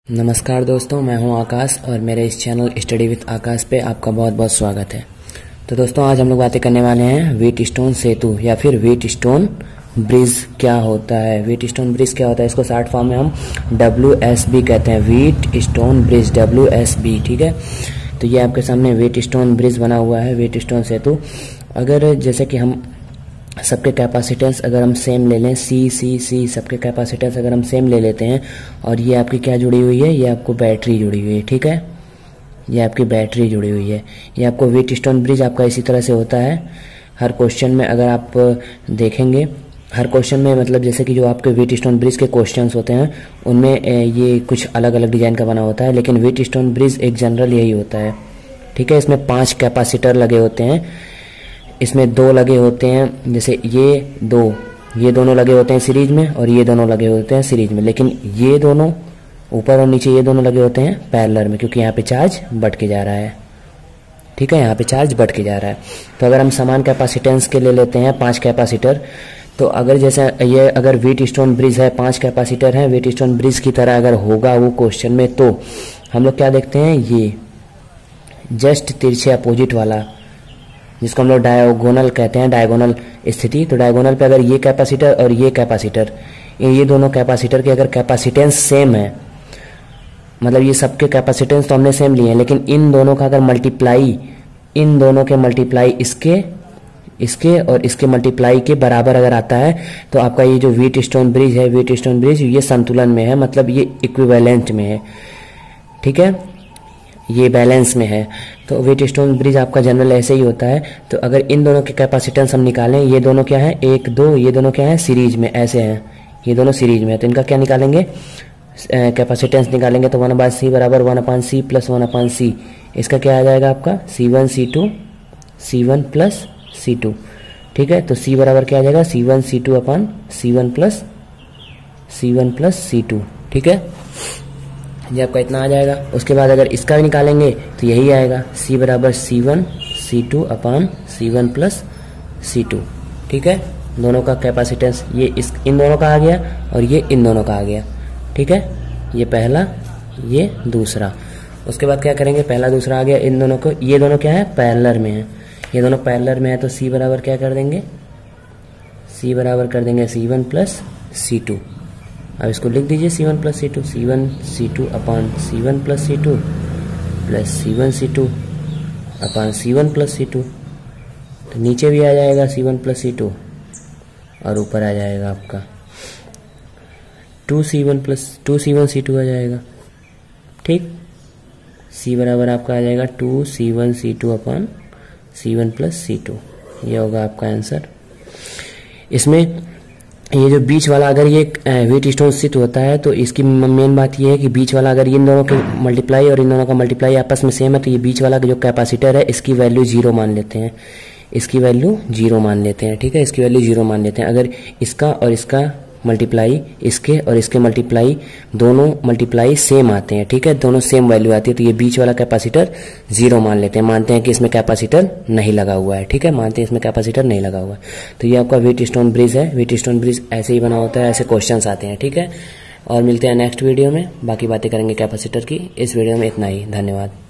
नमस्कार दोस्तों, मैं हूं आकाश और मेरे इस चैनल स्टडी विद आकाश पे आपका बहुत बहुत स्वागत है। तो दोस्तों, आज हम लोग बातें करने वाले हैं व्हीटस्टोन सेतु या फिर व्हीटस्टोन ब्रिज क्या होता है। व्हीटस्टोन ब्रिज क्या होता है, इसको शॉर्ट फॉर्म में हम WSB कहते हैं, व्हीटस्टोन ब्रिज, WSB। ठीक है, तो ये आपके सामने व्हीटस्टोन ब्रिज बना हुआ है, व्हीटस्टोन सेतु। अगर जैसे कि हम सबके कैपेसिटेंस अगर हम सेम ले लें, सी सबके कैपेसिटेंस अगर हम सेम ले लेते हैं, और ये आपकी क्या जुड़ी हुई है, ये आपको बैटरी जुड़ी हुई है। ठीक है, ये आपकी बैटरी जुड़ी हुई है। ये आपको व्हीटस्टोन ब्रिज आपका इसी तरह से होता है। हर क्वेश्चन में अगर आप देखेंगे, हर क्वेश्चन में मतलब जैसे कि जो आपके व्हीटस्टोन ब्रिज के क्वेश्चंस होते हैं उनमें ये कुछ अलग अलग डिजाइन का बना होता है, लेकिन व्हीटस्टोन ब्रिज एक जनरल यही होता है। ठीक है, इसमें 5 कैपेसिटर लगे होते हैं, इसमें 2 लगे होते हैं, जैसे ये दोनों लगे होते हैं सीरीज में, और ये दोनों लगे होते हैं सीरीज में, लेकिन ये दोनों ऊपर और नीचे ये दोनों लगे होते हैं पैरेलल में, क्योंकि यहाँ पे चार्ज बढ़ के जा रहा है। ठीक है, यहाँ पे चार्ज बढ़ के जा रहा है। तो अगर हम समान कैपेसिटेंस के ले लेते हैं 5 कैपेसिटर, तो अगर जैसे ये अगर व्हीटस्टोन ब्रिज है, 5 कैपेसिटर है, व्हीटस्टोन ब्रिज की तरह अगर होगा वो क्वेश्चन में, तो हम लोग क्या देखते हैं, ये जस्ट तिरछे अपोजिट वाला, जिसको हम लोग डायगोनल कहते हैं, डायगोनल स्थिति। तो डायगोनल पे अगर ये कैपेसिटर और ये कैपेसिटर, ये दोनों कैपेसिटर के अगर कैपेसिटेंस सेम है, मतलब ये सबके कैपेसिटेंस तो हमने सेम लिए हैं, लेकिन इन दोनों का अगर मल्टीप्लाई, इन दोनों के मल्टीप्लाई इसके और इसके मल्टीप्लाई के बराबर अगर आता है, तो आपका ये जो व्हीटस्टोन ब्रिज है, व्हीटस्टोन ब्रिज ये संतुलन में है, मतलब ये इक्विवेलेंट में है। ठीक है, ये बैलेंस में है। तो व्हीटस्टोन ब्रिज आपका जनरल ऐसे ही होता है। तो अगर इन दोनों के कैपेसिटेंस हम निकालें, ये दोनों क्या है, 1 2, ये दोनों क्या है, सीरीज में ऐसे हैं, ये दोनों सीरीज में है, तो इनका क्या निकालेंगे, कैपेसिटेंस निकालेंगे। तो 1/c बराबर 1/c प्लस 1/c, इसका क्या आ जाएगा आपका C1 प्लस C2। ठीक है, तो C बराबर क्या आ जाएगा, C1 प्लस C2। ठीक है, ये आपका इतना आ जाएगा। उसके बाद अगर इसका भी निकालेंगे तो यही आएगा, C बराबर C1 प्लस C2। ठीक है, दोनों का कैपेसिटेंस ये इन दोनों का आ गया और ये इन दोनों का आ गया। ठीक है, ये पहला, ये दूसरा। उसके बाद क्या करेंगे, पहला दूसरा आ गया, इन दोनों को, ये दोनों क्या है, पैरेलल में है, ये दोनों पैरेलल में है, तो C बराबर क्या कर देंगे, C बराबर कर देंगे C1 प्लस C2। अब इसको लिख दीजिए C1 plus C2, C1 upon C1 plus C2 plus C1 upon C1 plus C2। तो नीचे भी आ जाएगा C1 प्लस C2 और ऊपर आ जाएगा आपका 2C1 C2 आ जाएगा। ठीक, C बराबर आपका आ जाएगा 2C1 C2 upon C1 plus C2। ये होगा आपका आंसर। इसमें ये जो बीच वाला अगर ये व्हीटस्टोन स्थित होता है, तो इसकी मेन बात ये है कि बीच वाला अगर इन दोनों के मल्टीप्लाई और इन दोनों का मल्टीप्लाई आपस में सेम है, तो ये बीच वाला जो कैपेसिटर है इसकी वैल्यू 0 मान लेते हैं, इसकी वैल्यू 0 मान लेते हैं। ठीक है, इसकी वैल्यू 0 मान लेते हैं। अगर इसका और इसका मल्टीप्लाई, इसके और इसके मल्टीप्लाई, दोनों मल्टीप्लाई सेम आते हैं, ठीक है, दोनों सेम वैल्यू आती है, तो ये बीच वाला कैपेसिटर 0 मान लेते हैं, मानते हैं कि इसमें कैपेसिटर नहीं लगा हुआ है। ठीक है, मानते हैं इसमें कैपेसिटर नहीं लगा हुआ है। तो ये आपका व्हीटस्टोन ब्रिज है। व्हीटस्टोन ब्रिज ऐसे ही बना होता है, ऐसे क्वेश्चंस आते हैं। ठीक है, और मिलते हैं नेक्स्ट वीडियो में, बाकी बातें करेंगे कैपेसिटर की। इस वीडियो में इतना ही, धन्यवाद।